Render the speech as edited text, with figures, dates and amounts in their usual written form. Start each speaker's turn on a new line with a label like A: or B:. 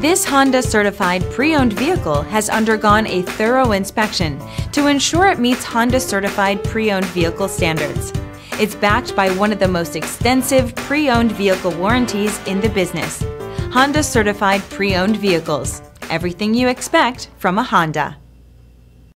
A: This Honda certified pre-owned vehicle has undergone a thorough inspection to ensure it meets Honda certified pre-owned vehicle standards. It's backed by one of the most extensive pre-owned vehicle warranties in the business. Honda certified pre-owned vehicles. Everything you expect from a Honda.